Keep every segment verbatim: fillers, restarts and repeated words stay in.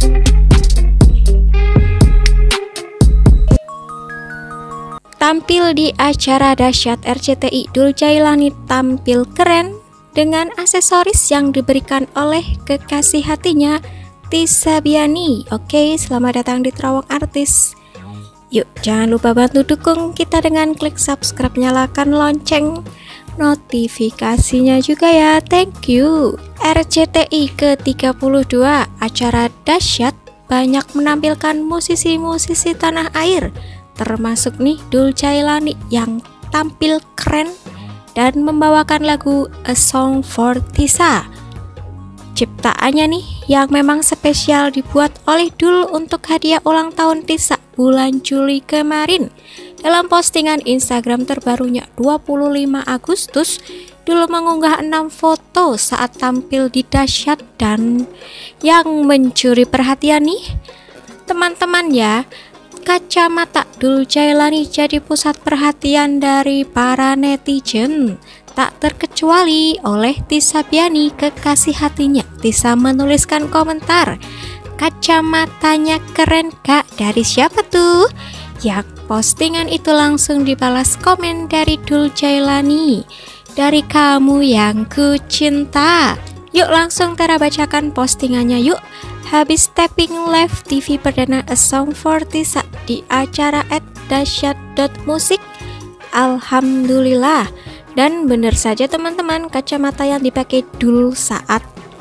Tampil di acara dahsyat R C T I, Dul Jailani tampil keren dengan aksesoris yang diberikan oleh kekasih hatinya, Tisa Biani. Oke, selamat datang di Terawang Artis. Yuk, jangan lupa bantu dukung kita dengan klik subscribe, nyalakan lonceng notifikasinya juga ya. Thank you. R C T I ke tiga puluh dua, acara dahsyat banyak menampilkan musisi-musisi tanah air, termasuk nih Dul Jailani yang tampil keren dan membawakan lagu A Song for Tisa. Ciptaannya nih yang memang spesial dibuat oleh Dul untuk hadiah ulang tahun Tisa bulan Juli kemarin. Dalam postingan Instagram terbarunya dua puluh lima Agustus, Dul mengunggah enam foto saat tampil di dahsyat dan yang mencuri perhatian nih teman-teman ya, kacamata Dul Jailani jadi pusat perhatian dari para netizen, tak terkecuali oleh Tisa Biani, kekasih hatinya. Tisa menuliskan komentar, "Kacamatanya keren kak, dari siapa tuh?" Ya, postingan itu langsung dibalas komen dari Dul Jailani, "Dari kamu yang ku cinta." Yuk langsung Tera bacakan postingannya yuk. Habis tapping live T V perdana A Song for Tisa di acara at dahsyat dot musik. Alhamdulillah. Dan bener saja teman-teman, kacamata yang dipakai Dul saat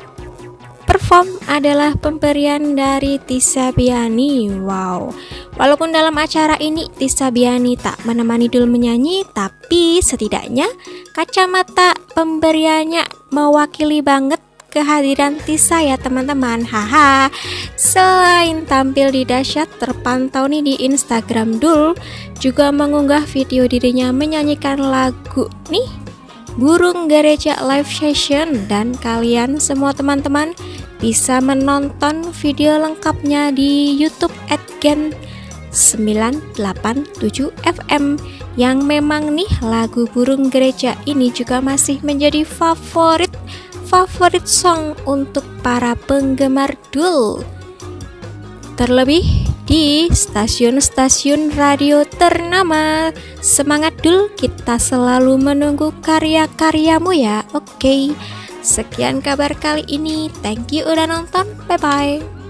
perform adalah pemberian dari Tisa Biani. Wow. Walaupun dalam acara ini Tisa Biani tak menemani Dul menyanyi, tapi setidaknya kacamata pemberiannya mewakili banget kehadiran Tisa ya teman-teman. Haha. Selain tampil di dahsyat, terpantau nih di Instagram Dul juga mengunggah video dirinya menyanyikan lagu nih Burung Gereja live session, dan kalian semua teman-teman bisa menonton video lengkapnya di YouTube at gen sembilan delapan tujuh F M, yang memang nih lagu Burung Gereja ini juga masih menjadi favorit favorit song untuk para penggemar Dul, terlebih di stasiun-stasiun radio ternama. Semangat Dul, kita selalu menunggu karya-karyamu ya. Oke, sekian kabar kali ini. Thank you udah nonton. Bye bye.